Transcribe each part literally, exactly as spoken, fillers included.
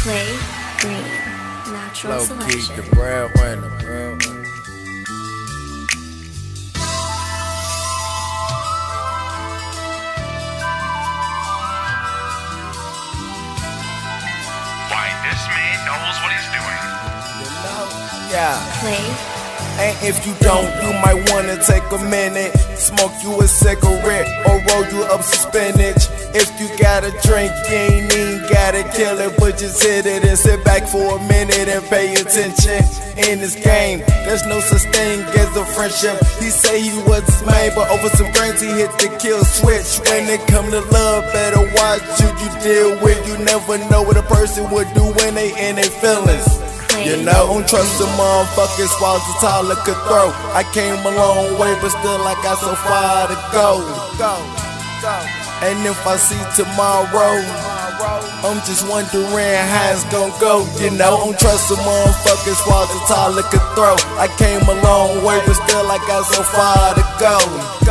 Clay Green, natural Low selection. key, the breadwinner, breadwinner. Why, this man knows what he's doing. You know? Yeah. Clay. And if you don't, you might wanna take a minute, smoke you a cigarette or roll you up some spinach. If you gotta drink, you ain't even gotta kill it, but just hit it and sit back for a minute and pay attention. In this game, there's no such thing as a friendship. He say he was his man, but over some grains he hit the kill switch. When it come to love, better watch who you deal with. You never know what a person would do when they in their feelings. You know, don't trust the motherfuckers while the Tyler could throw. I came a long way, but still I got so far to go. And if I see tomorrow, I'm just wondering how it's gonna go. You know, don't trust the motherfuckers while the Tyler could throw. I came a long way, but still I got so far to go.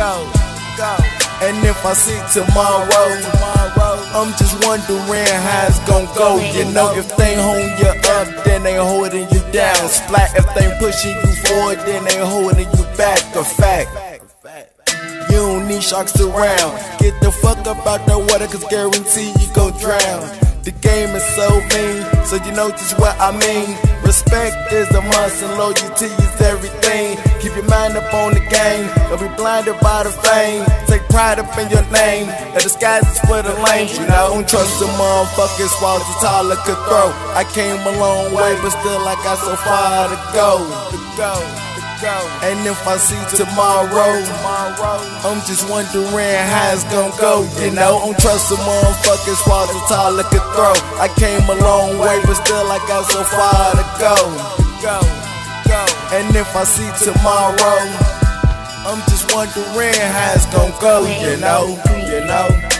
And if I see tomorrow, I'm just wondering how it's gon' go. You know, if they hold you up, then they holding you down. Splat, if they pushing you forward, then they holding you back. A fact. You don't need sharks around. Get the fuck up out the water, cause guarantee you gon' drown. The game is so mean, so you know just what I mean. Respect is a must and loyalty is everything. Keep your mind up on the game, don't be blinded by the fame. Take pride up in your name, and the skies is for the lanes. You know, don't trust the motherfuckers while the Tyler could throw. I came a long way, but still I got so far to go. To go. And if I see tomorrow, I'm just wondering how it's gon' go. You know, don't trust the motherfuckers while the Tyler could throw. I came a long way, but still I got so far to go. And if I see tomorrow, I'm just wondering how it's gon' go. You know, you know.